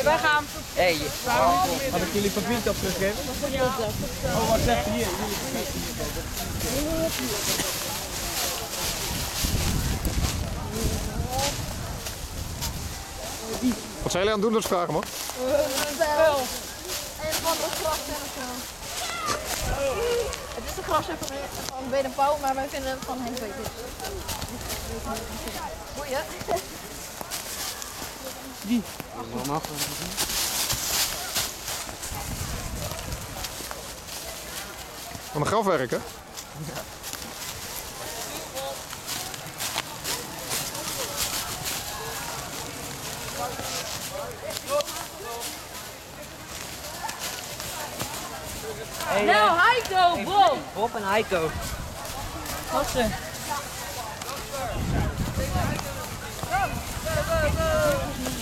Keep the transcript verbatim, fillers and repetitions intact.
Hey, wij gaan. Hey. Had ik jullie papiertje op teruggeven? Oh, wat zegt hier? Wat zijn jullie aan het doen, dat is vragen, man? Wel. En van de grasje of zo. Het is de grasje van, van Bede Pauw, maar wij vinden het van Henk Peters. Boeien. Die. Van een grafwerk, hè? Hey, Nou, uh, Heiko, hey, Bob! Bob en Heiko. Gasten.